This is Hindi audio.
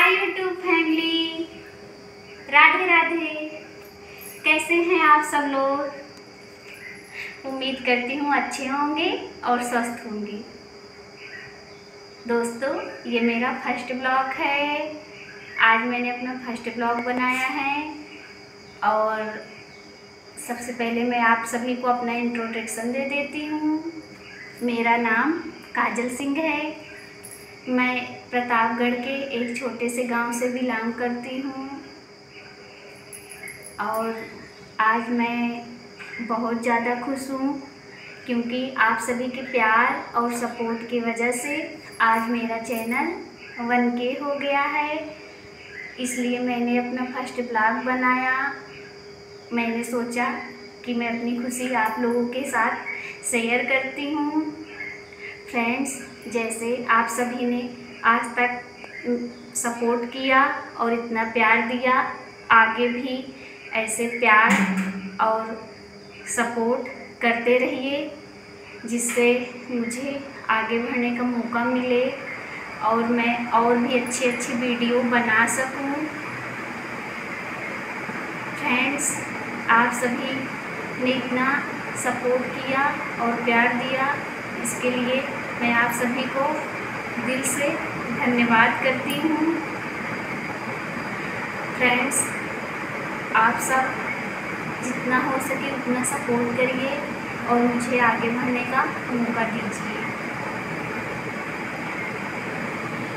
हाय यूट्यूब फैमिली, राधे राधे। कैसे हैं आप सब लोग। उम्मीद करती हूँ अच्छे होंगे और स्वस्थ होंगे। दोस्तों, ये मेरा फर्स्ट ब्लॉग है। आज मैंने अपना फर्स्ट ब्लॉग बनाया है और सबसे पहले मैं आप सभी को अपना इंट्रोडक्शन दे देती हूँ। मेरा नाम काजल सिंह है। मैं प्रतापगढ़ के एक छोटे से गांव से बिलोंग करती हूँ और आज मैं बहुत ज़्यादा खुश हूँ क्योंकि आप सभी के प्यार और सपोर्ट की वजह से आज मेरा चैनल 1K हो गया है। इसलिए मैंने अपना फर्स्ट ब्लॉग बनाया। मैंने सोचा कि मैं अपनी खुशी आप लोगों के साथ शेयर करती हूँ। फ्रेंड्स, जैसे आप सभी ने आज तक सपोर्ट किया और इतना प्यार दिया, आगे भी ऐसे प्यार और सपोर्ट करते रहिए जिससे मुझे आगे बढ़ने का मौका मिले और मैं और भी अच्छी वीडियो बना सकूं। फ्रेंड्स, आप सभी ने इतना सपोर्ट किया और प्यार दिया, इसके लिए मैं आप सभी को दिल से धन्यवाद करती हूँ। फ्रेंड्स, आप सब जितना हो सके उतना सपोर्ट करिए और मुझे आगे बढ़ने का मौका दीजिए।